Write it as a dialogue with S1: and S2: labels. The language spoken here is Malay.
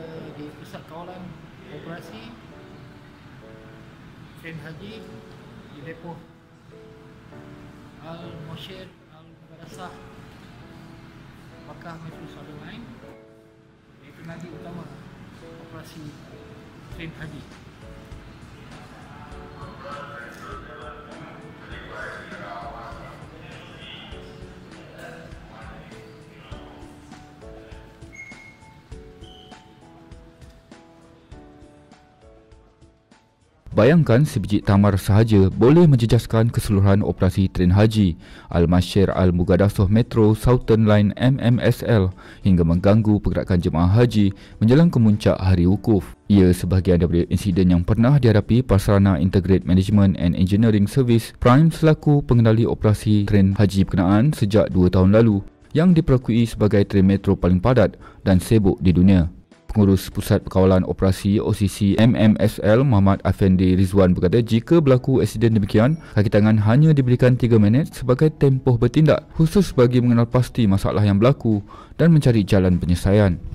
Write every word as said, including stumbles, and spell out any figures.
S1: di Pusat Kawalan Operasi Train Haji di Depoh Al-Moshir Al-Mugadasah Makkah Metro Southern Line, iaitu nadi utama operasi Train Haji.
S2: Bayangkan sebiji tamar sahaja boleh menjejaskan keseluruhan operasi Train Haji Al-Moshir Al-Mugadasah Metro Southern Line M M S L hingga mengganggu pergerakan jemaah haji menjelang kemuncak hari wukuf. Ia sebahagian daripada insiden yang pernah dihadapi Prasarana Integrated Management and Engineering Service Prime selaku pengendali operasi Train Haji berkenaan sejak dua tahun lalu, yang diperakui sebagai train metro paling padat dan sibuk di dunia. Pengurus Pusat Kawalan Operasi O C C M M S L Muhammad Afendi Rizwan berkata jika berlaku insiden demikian, kaki tangan hanya diberikan tiga minit sebagai tempoh bertindak khusus bagi mengenal pasti masalah yang berlaku dan mencari jalan penyelesaian.